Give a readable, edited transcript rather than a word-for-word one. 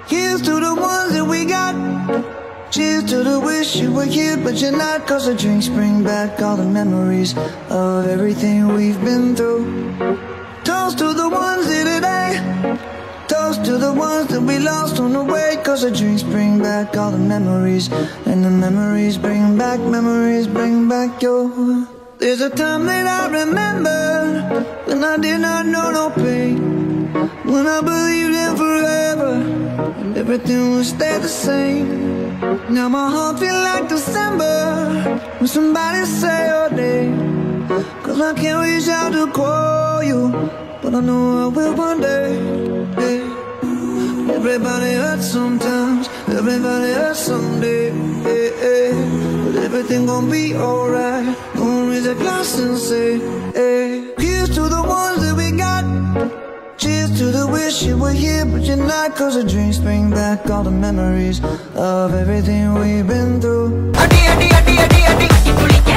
Here's to the ones that we got. Cheers to the wish you were here but you're not. Cause the drinks bring back all the memories of everything we've been through. Toast to the ones here today. Toast to the ones that we lost on the way. Cause the drinks bring back all the memories, and the memories bring back your. There's a time that I remember when I did not know no pain, when I believed in forever and everything would stay the same. Now my heart feel like December when somebody say your name. Cause I can't reach out to call you, but I know I will one day. Yeah. Everybody hurts sometimes, everybody hurts someday. Yeah, yeah. But everything gon' be alright. Gonna raise a glass and say, hey. Here's to the ones that we got. Cheers to the wish you were here but you're not. Cause the drinks bring back all the memories of everything we've been through.